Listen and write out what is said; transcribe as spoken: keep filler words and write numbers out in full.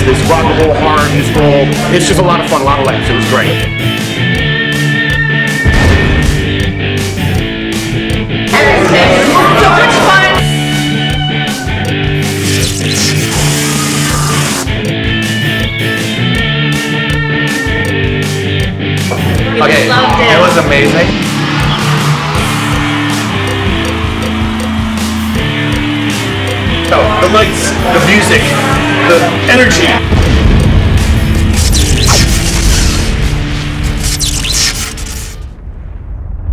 this rock and roll horror musical. It's just a lot of fun, a lot of life. It was great. So much fun! Okay, loved it. It was amazing. Oh, the lights, the music, the energy.